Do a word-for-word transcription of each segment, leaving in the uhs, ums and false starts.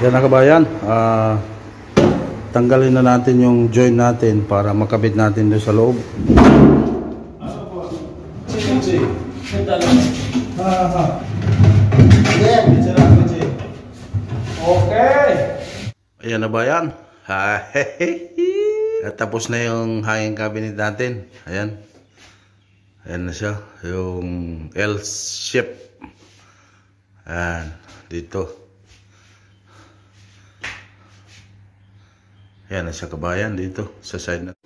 Yan na kabayan, uh, tanggalin na natin yung joint natin para makabit natin doon sa loob. Ano po? Sige, sige. Ha ha. Okay. Ayan na ba yan? Tapos na yung hanging cabinet natin. Ayan. Ayan na siya. Yung L-shape. Ayan. Dito. Ayan na siya kabayan dito. Sa side na.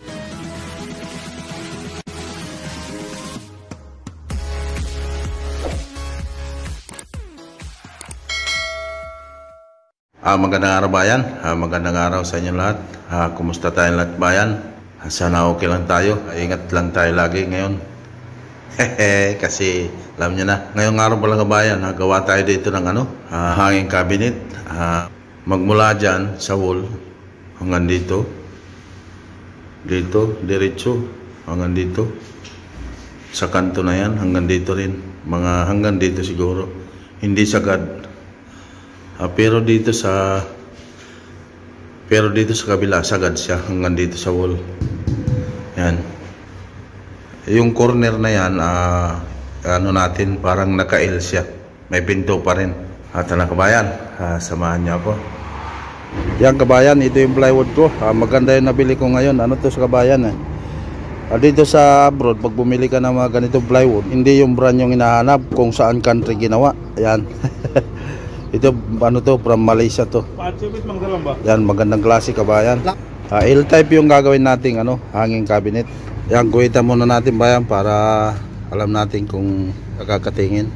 Ah, magandang araw bayan, ah, magandang araw sa inyo lahat. Ah, kumusta tayong lahat bayan? Ah, sana okay lang tayo, ah, ingat lang tayo lagi ngayon. Hehe, kasi alam niyo na, ngayong araw pala kabayan, ah, gawa tayo dito ng ano, ah, hanging cabinet. Ah, magmula dyan sa wall hanggang dito, dito, diretso, hanggang dito. Sa kanto na yan, hanggang dito rin, mga hanggang dito siguro, hindi sagad. Uh, pero dito sa pero dito sa kabila sagad siya hanggang dito sa wall. Yan. Yung corner na yan, uh, ano natin, parang naka-L siya. May pinto pa rin. At na kabayan, uh, samahan niyo ako. Yan kabayan, ito yung plywood ko. Uh, maganda yung nabili ko ngayon. Ano to sa kabayan eh. Uh, dito sa abroad, pag bumili ka ng mga ganito plywood, hindi yung brand yung hinahanap kung saan country ginawa. Yan. Ito ano to, from Malaysia to. Yan, magandang klase kabayan. Uh, L-type yung gagawin nating ano, hanging cabinet. Yan, guhitan muna natin bayan para alam natin kung kakakatingin.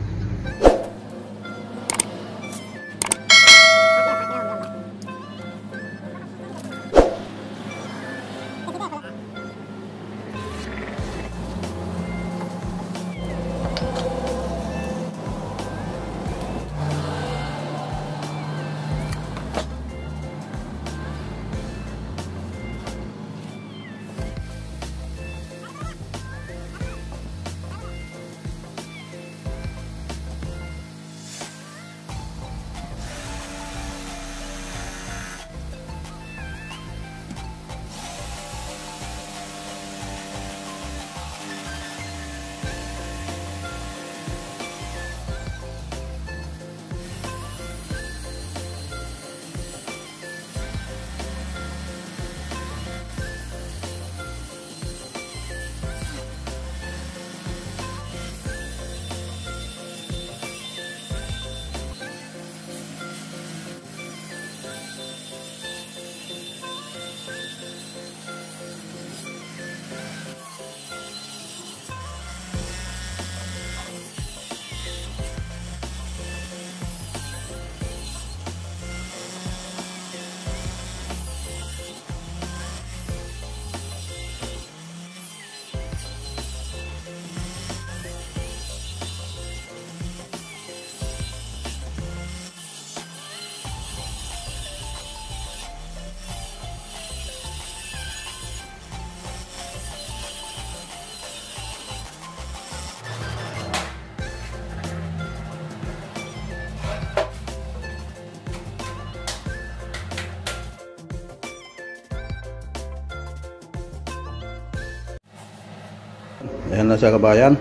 Ayan na siya kabayan.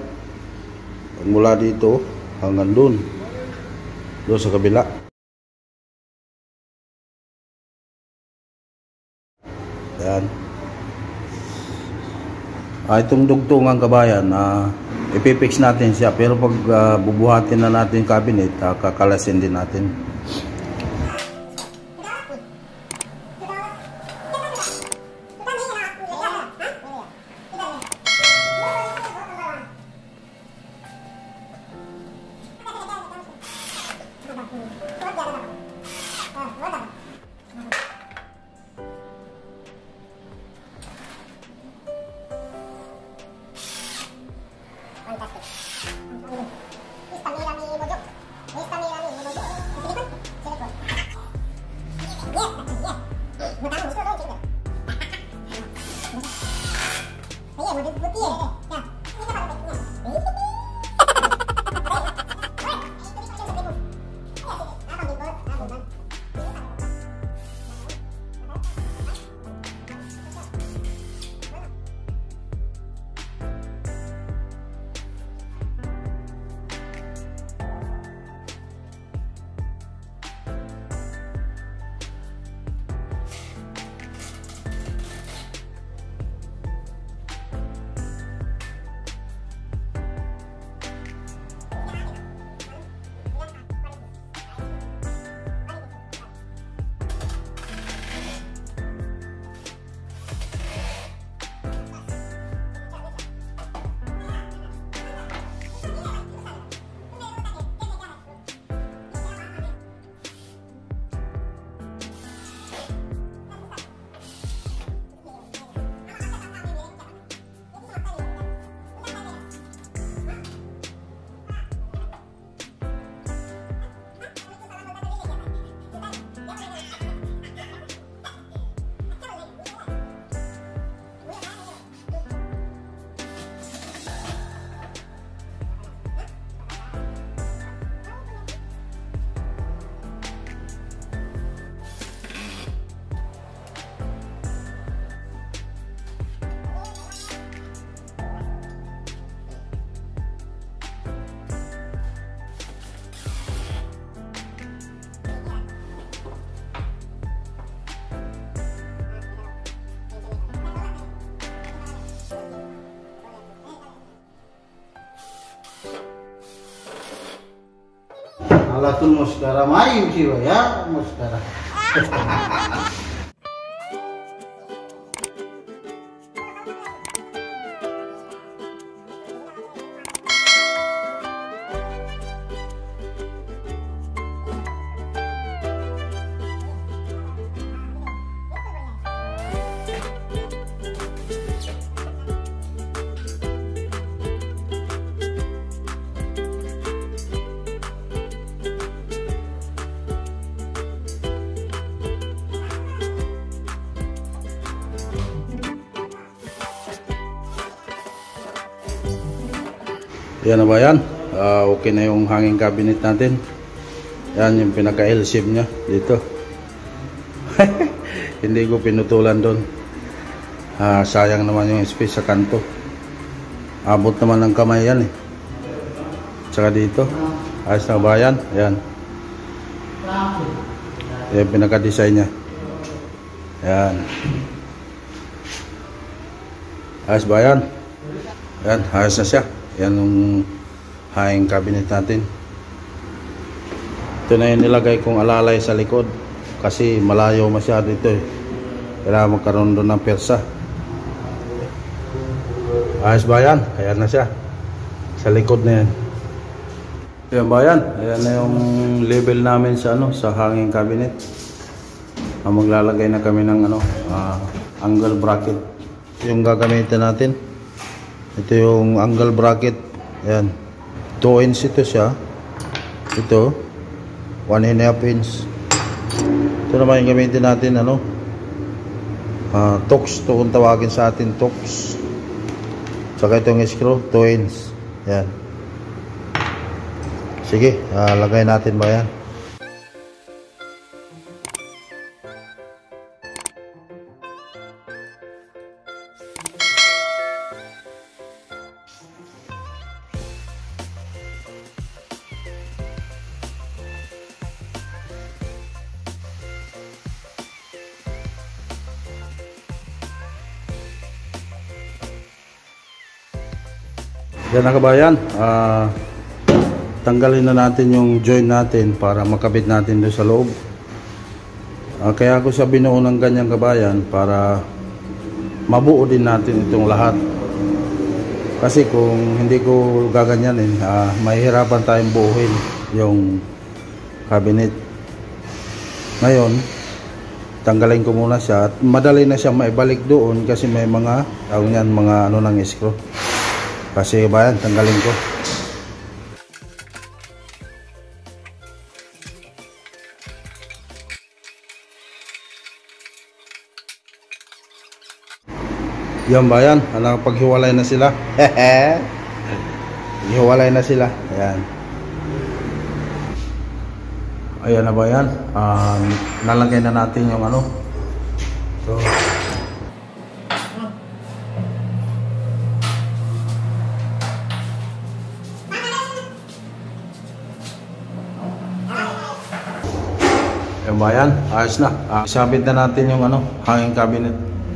Mula dito hanggang dun. Doon sa kabila. Ayan. Ah, itong dugtungan kabayan, ah, ipipix natin siya. Pero pag uh, bubuhatin na natin yung cabinet, ah, kakalasin din natin. Fantastic. Esta mira mi mojo. Esta mira mi mojo. Halatun muskara mayu siwa ya muskara. Yan na ba yan? Uh, okay na yung hanging cabinet natin. Yan yung pinaka-L shape nya dito. Hindi ko pinutulan doon. Uh, sayang naman yung space sa kanto. Abot naman ng kamay yan eh. Tsaka dito. Ayos na ba yan? Yan. Yan pinaka-design nya. Yan. Ayos ba yan? Yan, ayos na siya. Yan yung hanging cabinet natin. Ito na yung nilagay kong alalay sa likod kasi malayo masyado ito eh. Kailangan magkaroon doon ng persa. Ayos ba yan? Ayan na siya sa likod na yan. Ayan ba yan? Ayan na yung level namin sa ano, sa hanging cabinet. Ah, maglalagay na kami ng ano, uh, angle bracket yung gagamitin natin. Ito yung angle bracket. Ayan. two inch ito siya. Ito. one and a half inch. Ito naman yung gamitin natin. Ano? Uh, Tox. Ito kung tawagin sa atin. Tox. Saka itong screw. two inch. Ayan. Sige. Uh, lagay natin ba yan? Yan na kabayan, uh, tanggalin na natin yung joint natin para makabit natin doon sa loob. Uh, kaya ako siya binuo ng ganyang kabayan para mabuo din natin itong lahat. Kasi kung hindi ko gaganyanin, uh, mahihirapan tayong buuhin yung cabinet. Ngayon, tanggalin ko muna siya at madali na siya maibalik doon kasi may mga, tawag niyan, mga ano ng screw. Kasi ba yan, tanggalin ko. Yan ba yan? Nakapaghiwalay na sila. Hiwalay na sila. Ayan. Ayan na ba yan? Um, nalagay na natin yung ano. So, ba yan? Ayos na. Uh, sabit na natin yung ano, hanging cabinet.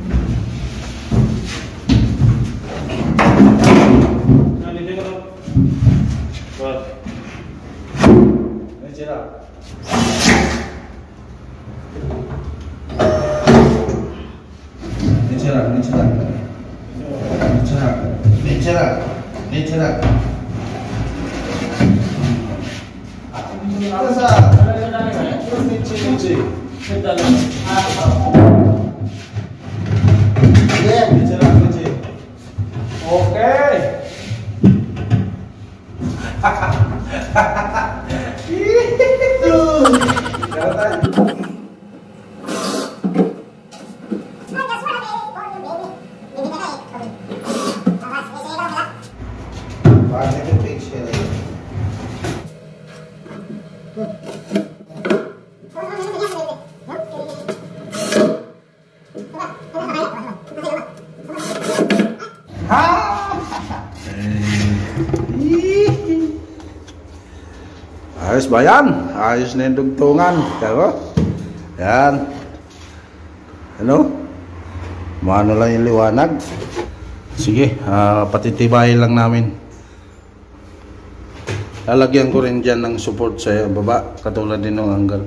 Ayos ba yan? Ayos na yung dugtungan. Kaya, yan. Ano? Maano lang yung liwanag. Sige, uh, patitibayin lang namin. Lalagyan ko rin dyan ng support sa baba, katulad din ng angle.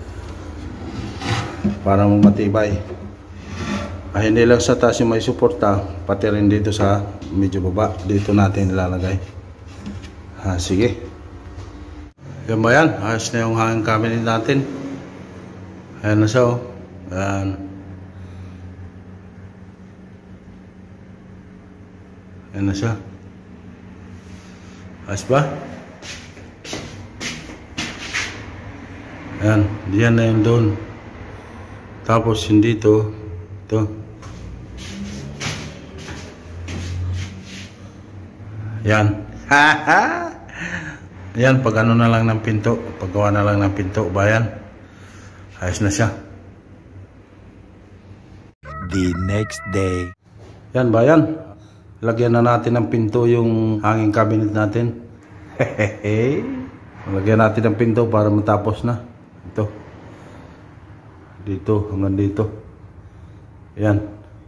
Para matibay. Ah, hindi lang sa taas yung may suporta, pati rin dito sa medyo baba. Dito natin ilalagay. Ah, sige. Yan ba yan? Ayos na yung hanging cabinet natin. Ayan na siya, oh. Ayan. Ayan na siya. Ayos ba? Ayan. Diyan na yung doon. Tapos hindi ito. Ito. Yan. Haha. Yan, pag ano na lang ng pinto. Paggawa na lang ng pinto. Bayan. Ayos na siya. The next day. Yan, bayan. Lagyan na natin ng pinto yung hanging cabinet natin. Hehehe. Lagyan natin ng pinto para matapos na. Ito. Dito, hanggang dito. Yan.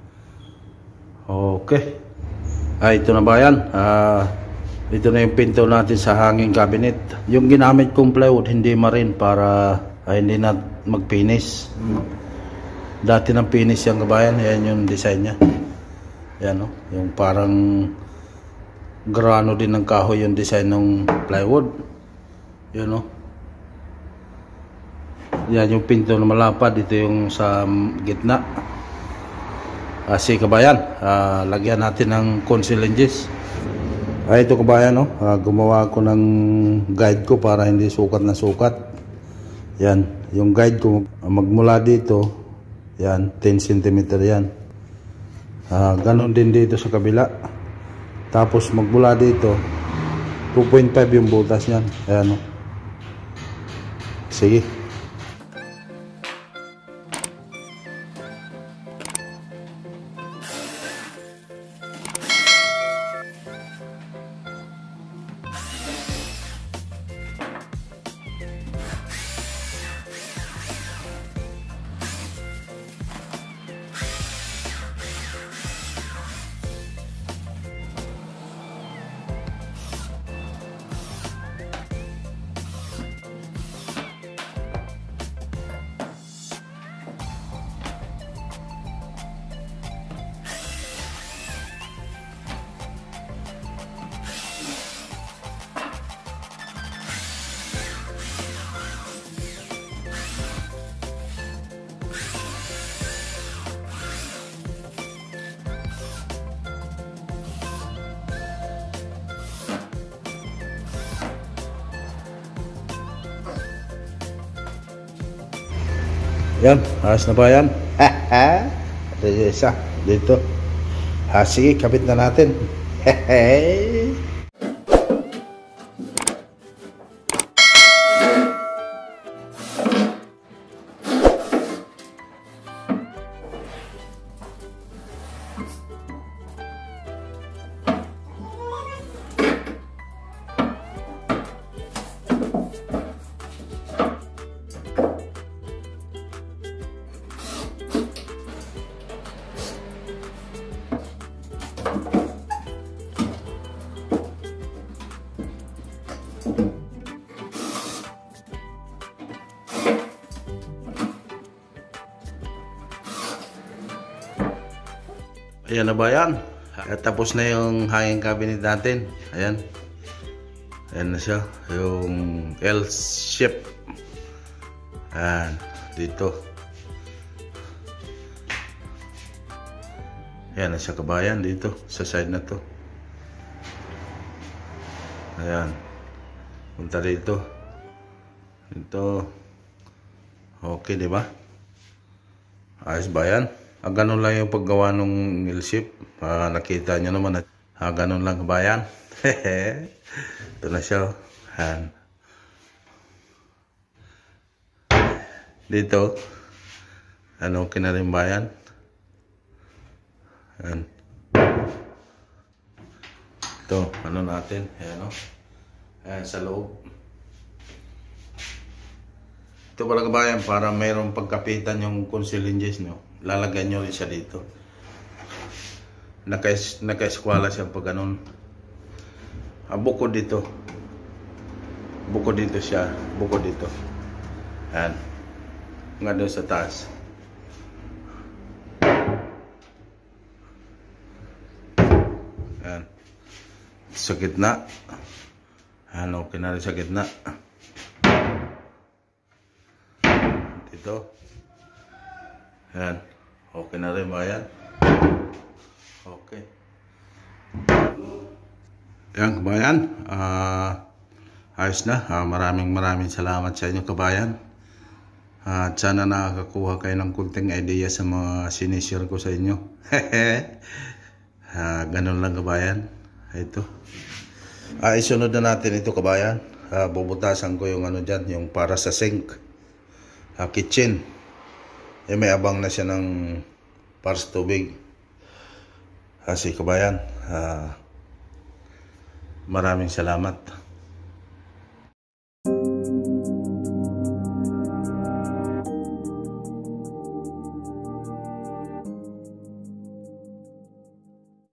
Okay. Ah, ito na ba yan? Ah, ito na yung pinto natin sa hanging cabinet. Yung ginamit kong plywood, hindi marin para ah, hindi na mag-finish. Dati ng finish yung kabayan. Yan yung design niya. Yan, no? Yung parang grano din ng kahoy yung design ng plywood. Yan, no? Yan yung pinto na malapad. Ito yung sa gitna. Kasi kabayan, uh, lagyan natin ng conceal hinges. Ay, ito kabayan, no? Uh, gumawa ko ng guide ko para hindi sukat na sukat. Yan, yung guide ko magmula dito. Yan, ten centimeter yan. Uh, ganon din dito sa kabila. Tapos magmula dito two point five yung butas niyan. Ayan, no? Sige. Yan, ayos na ba yan? Haha. Ito yung isa. Dito. Ha, sige, kapit na natin. Hehe. Ayan na ba yan? Tapos na yung hanging cabinet natin. Ayan. Ayan na siya. Yung L-shape. Ayan. Dito. Ayan na siya kabayan. Dito. Sa side na to. Ayan. Punta dito. Dito. Okay, di ba? Ayos ba yan? Ah, ganun lang yung paggawa ng L-shape. Ah, nakita nyo naman. Ah, ganun lang kabayan. Ito na siya. Ayan. Dito. Ano, kinarimbayan. Ayan. Ito, ano natin. Ayan, o. Ayan, sa loob. Ito pala kabayan, para mayroong pagkapitan yung conceal hinges nyo. Lalagyan nyo rin siya dito. Naka, naka-eskwala siya pag ganun. Abok ko dito. buko dito siya, buko dito. Yan. Nga doon sa taas. Yan. Sa gitna. Yan, okay na rin sa gitna. Dito. Yan. Okay na rin ba yan? Okay. Yan, kabayan. Ah... Ayos na. Uh, maraming maraming salamat sa inyo, kabayan. Uh, at sana nakakakuha kayo ng kunting idea sa mga sinishare ko sa inyo. uh, ganun lang, kabayan. Ito. Uh, isunod na natin ito, kabayan. Uh, bubutasan ko yung ano dyan, yung para sa sink. Uh, kitchen. Eh, may abang na siya ng para sa tubig. Kasi, kabayan, uh, maraming salamat.